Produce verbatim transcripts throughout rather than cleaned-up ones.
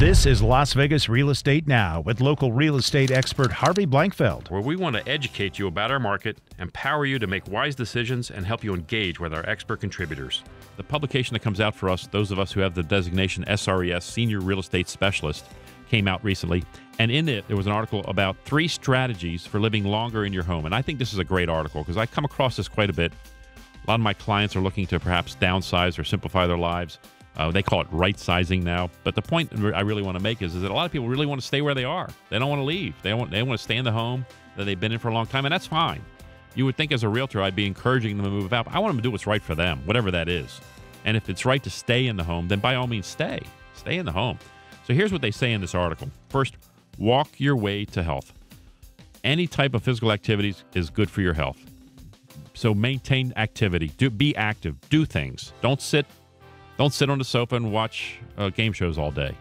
This is Las Vegas Real Estate Now with local real estate expert Harvey Blankfeld. Where we want to educate you about our market, empower you to make wise decisions, and help you engage with our expert contributors. The publication that comes out for us, those of us who have the designation S R E S, Senior Real Estate Specialist, came out recently. And in it, there was an article about three strategies for living longer in your home. And I think this is a great article because I come across this quite a bit. A lot of my clients are looking to perhaps downsize or simplify their lives. Uh, they call it right-sizing now. But the point I really want to make is, is that a lot of people really want to stay where they are. They don't want to leave. They want, they want to stay in the home that they've been in for a long time, and that's fine. You would think as a realtor I'd be encouraging them to move out. I want them to do what's right for them, whatever that is. And if it's right to stay in the home, then by all means stay. Stay in the home. So here's what they say in this article. First, walk your way to health. Any type of physical activities is good for your health. So maintain activity. Do, be active. Do things. Don't sit Don't sit on the sofa and watch uh, game shows all day,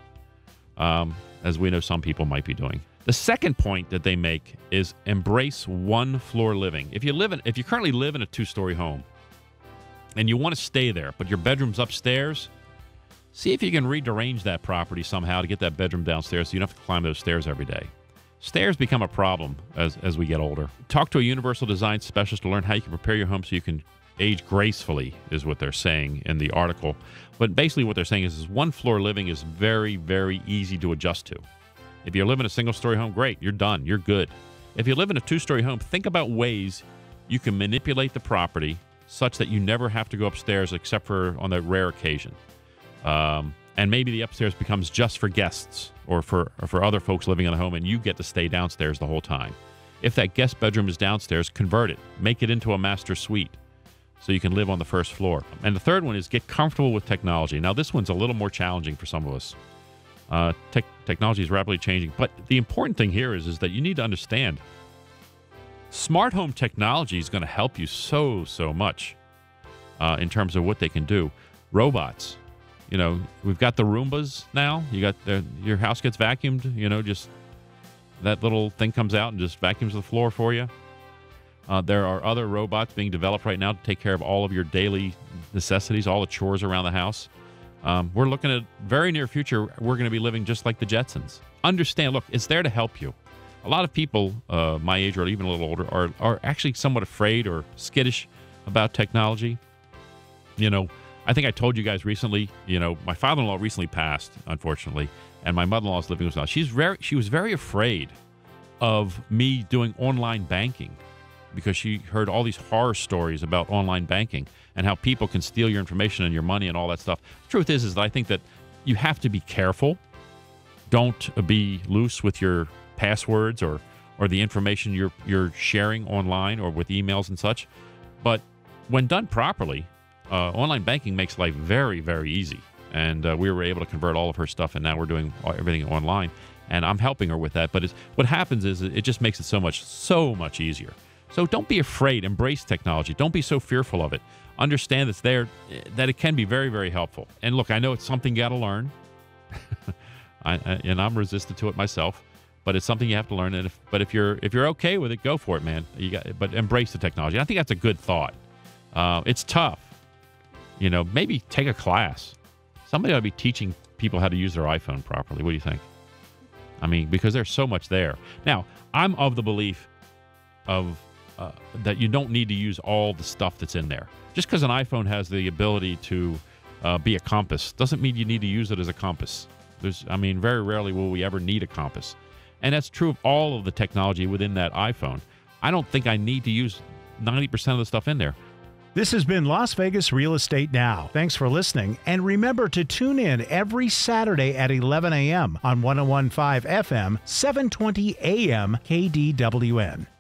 um, as we know some people might be doing. The second point that they make is embrace one-floor living. If you live in, if you currently live in a two-story home and you want to stay there, but your bedroom's upstairs, see if you can rearrange that property somehow to get that bedroom downstairs so you don't have to climb those stairs every day. Stairs become a problem as, as we get older. Talk to a universal design specialist to learn how you can prepare your home so you can age gracefully, is what they're saying in the article. But basically what they're saying is, is one-floor living is very, very easy to adjust to. If you live in a single-story home, great. You're done. You're good. If you live in a two-story home, think about ways you can manipulate the property such that you never have to go upstairs except for on the rare occasion. Um, and maybe the upstairs becomes just for guests or for, or for other folks living in the home, and you get to stay downstairs the whole time. If that guest bedroom is downstairs, convert it. Make it into a master suite so you can live on the first floor. And the third one is get comfortable with technology. Now, this one's a little more challenging for some of us. Uh, tech, technology is rapidly changing. But the important thing here is, is that you need to understand smart home technology is going to help you so, so much uh, in terms of what they can do. Robots. You know, we've got the Roombas now. You got the, your house gets vacuumed, you know, just that little thing comes out and just vacuums the floor for you. Uh, there are other robots being developed right now to take care of all of your daily necessities, all the chores around the house. Um, we're looking at very near future, we're going to be living just like the Jetsons. Understand, look, it's there to help you. A lot of people uh, my age or even a little older are, are actually somewhat afraid or skittish about technology. You know, I think I told you guys recently, you know, my father-in-law recently passed, unfortunately, and my mother-in-law is living with us now. She's very, she was very afraid of me doing online banking, because she heard all these horror stories about online banking and how people can steal your information and your money and all that stuff. The truth is, is that I think that you have to be careful. Don't be loose with your passwords or, or the information you're, you're sharing online or with emails and such. But when done properly, uh, online banking makes life very, very easy. And uh, we were able to convert all of her stuff, and now we're doing everything online. And I'm helping her with that. But it's, what happens is it just makes it so much, so much easier. So don't be afraid. Embrace technology. Don't be so fearful of it. Understand it's there, that it can be very, very helpful. And look, I know it's something you got to learn, I, I, and I'm resistant to it myself. But it's something you have to learn. And if, but if you're if you're okay with it, go for it, man. You got, but embrace the technology. I think that's a good thought. Uh, it's tough. You know, maybe take a class. Somebody ought to be teaching people how to use their iPhone properly. What do you think? I mean, because there's so much there. Now, I'm of the belief of Uh, that you don't need to use all the stuff that's in there. Just because an iPhone has the ability to uh, be a compass doesn't mean you need to use it as a compass. There's, I mean, very rarely will we ever need a compass. And that's true of all of the technology within that iPhone. I don't think I need to use ninety percent of the stuff in there. This has been Las Vegas Real Estate Now. Thanks for listening. And remember to tune in every Saturday at eleven a.m. on one oh one point five F M, seven twenty A M K D W N.